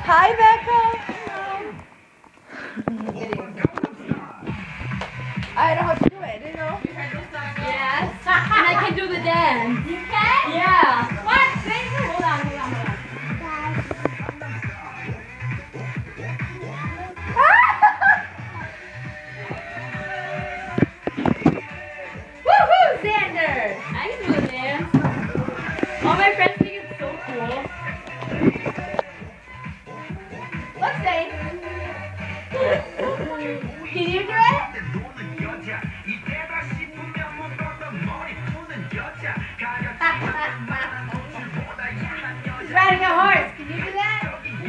Hi, Becca. I know how to do it, you know? Yes. And I can do the dance. You can? Yeah. What? Hold on. Woohoo, Xander! I can do the dance. All my friends think it's so cool. Look, Zane. Can you do it? He's riding a horse. Can you do that?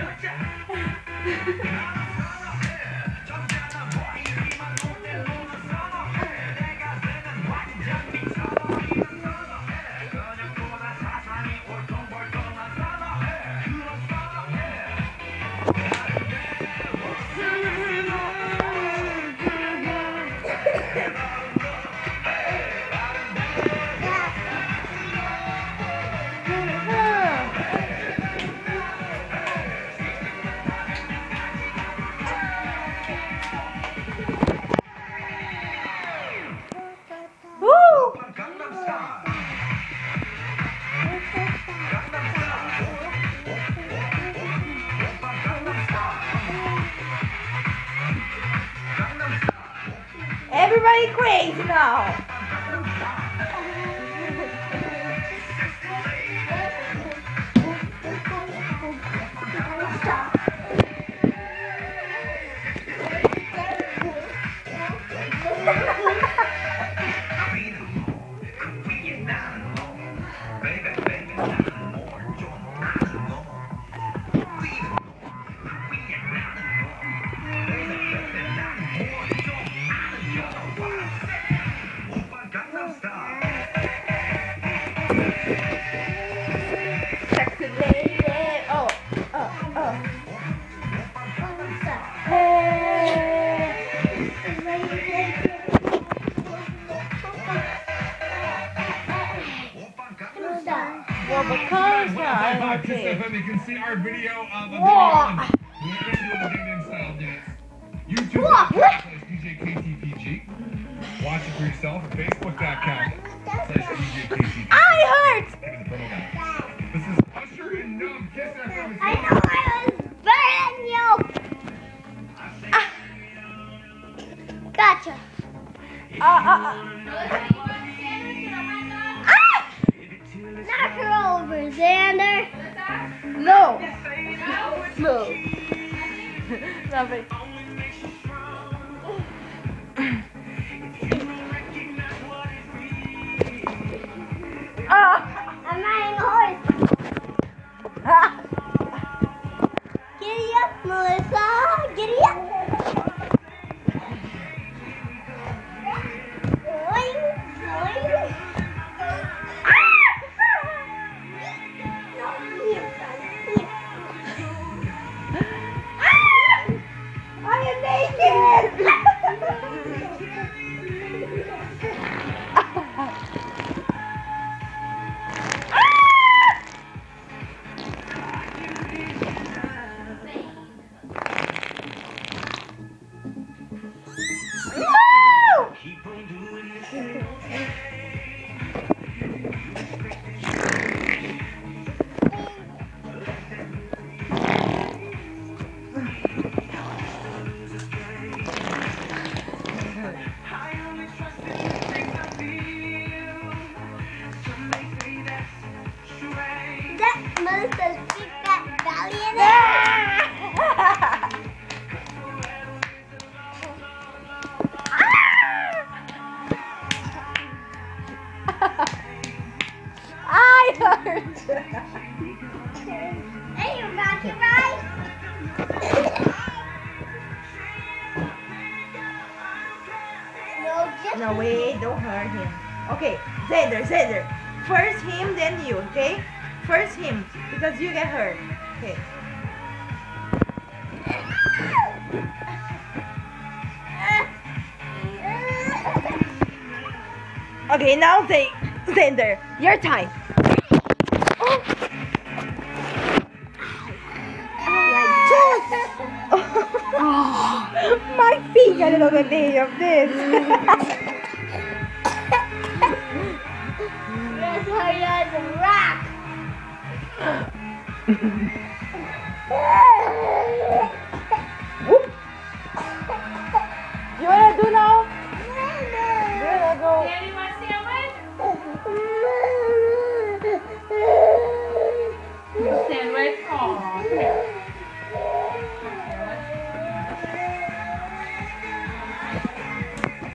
Everybody crazy now. Sexy lady. Oh. Well, because Kiss FM, you can see our video of a video on we're going to do the Gangnam Style dance. YouTube.com/DJKTPG. Watch it for yourself at Facebook.com/DJKTPG. I hurt! This is Usher and Numb Kiss FM. I know I was burning you. Gotcha. Knock her over, Xander. No. Nothing. I'm riding a horse. Giddy up, Melissa. Giddy up. Boing, boing. I am naked! Melissa's big fat belly in it. I hurt. Hey, you got it right. No, just No, wait, don't hurt him. Okay, Xander. First him, then you, okay? First him, because you get hurt. Okay. Okay, now Xander, your time. Oh. Like I don't know the name of this. That's why you're the rock. Whoop. You wanna do now? There you go. Daddy, want sandwich? Sandwich? Aw.